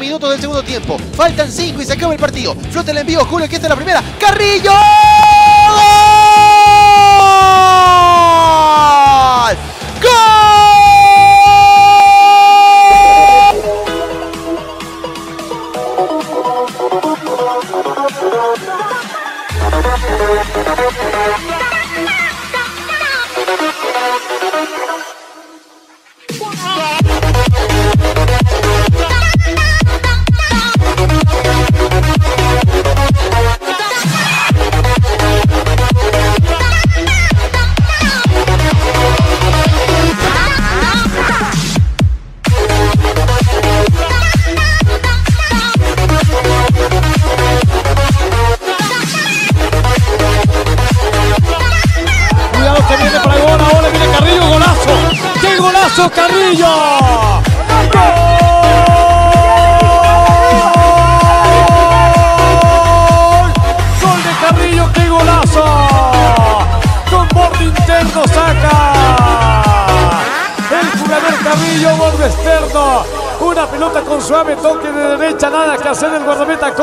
minutos del segundo tiempo. Faltan 5 y se acaba el partido. Flota el envío, Julio, aquí está la primera. ¡Carrillo! ¡Gol! Carrillo. ¡Gol! ¡Gol de Carrillo! ¡Qué golazo! Con borde interno saca el jugador Carrillo, borde externo. Una pelota con suave toque de derecha, nada que hacer el guardameta.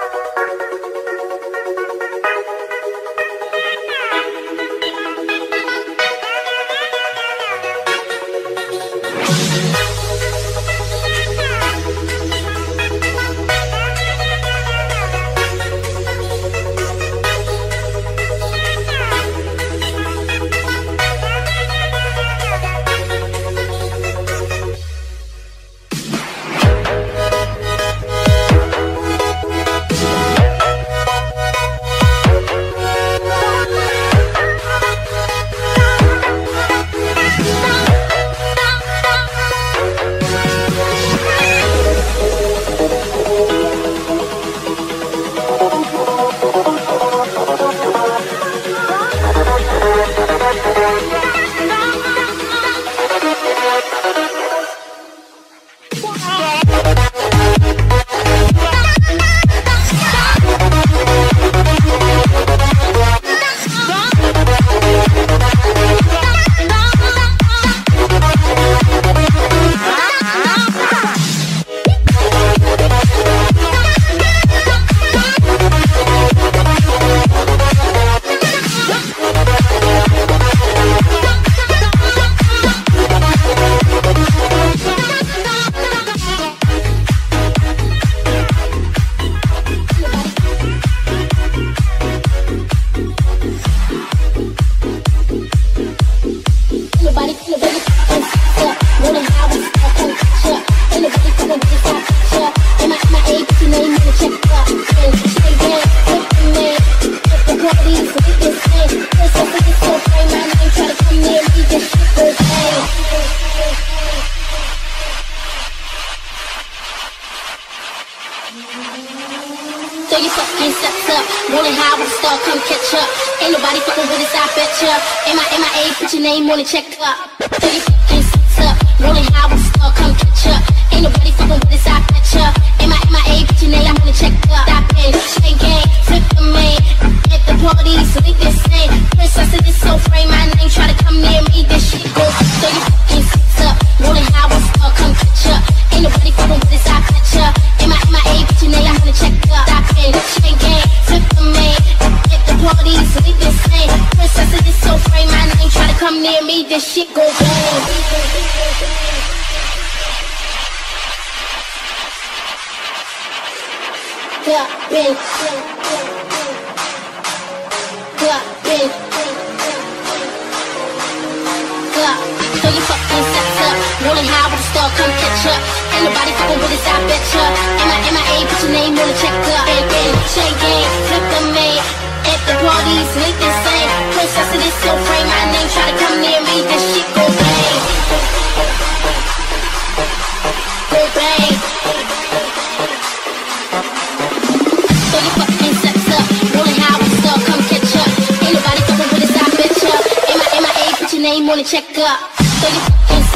Throw your fucking sets up, rolling high with a star, come catch up. Ain't nobody fucking with us, I betcha. MIA, put your name on the check up. Throw your fucking sets up, rolling high with a star, come catch up. Ain't nobody fucking with us, I betcha. MIA, put your name on the check up. Stop it, shake gang, flip the main. At the party, sleep this thing. Princess of this soul frame, my name, try to come near me, this shit goes. Throw your fucking sets up, rolling high with a star, come catch up. Ain't nobody fucking with us, I betcha. MIA, put your name on the check up. Stop it, shake gang, flip the main. At the party, sleep this thing. Princess of this soul frame, my name, try to come near me, this shit goes bang. Throw your fucking sets up, rolling high with a star, come catch up. Ain't nobody fucking with us, I betcha. MIA, put your name on the check up. Shake gang, flip the main. At the party, sleep the same. Princess of this soul frame, my name, try to come near me, this shit go bang. Go bang. Throw your fucking sets up, rolling high with a star, come catch up. Ain't nobody fucking with us, I betcha. MIA, put your name on the check up. Throw your fucking